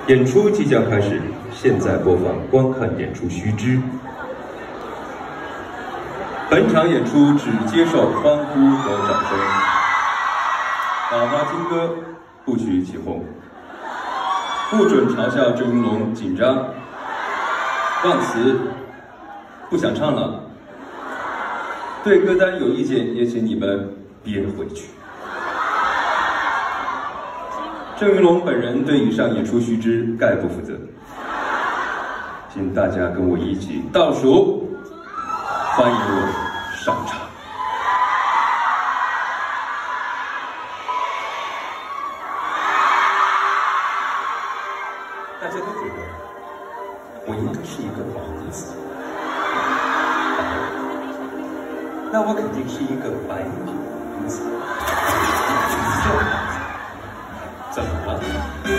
演出即将开始，现在播放观看演出须知。本场演出只接受欢呼和掌声，喇叭听歌，不许起哄，不准嘲笑郑云龙紧张、忘词、不想唱了。对歌单有意见，也请你们憋回去。郑云龙本人对以上演出须知概不负责，请大家跟我一起倒数，欢迎我上场。大家都觉得我应该是一个王子，那我肯定是一个白马王子。怎么了？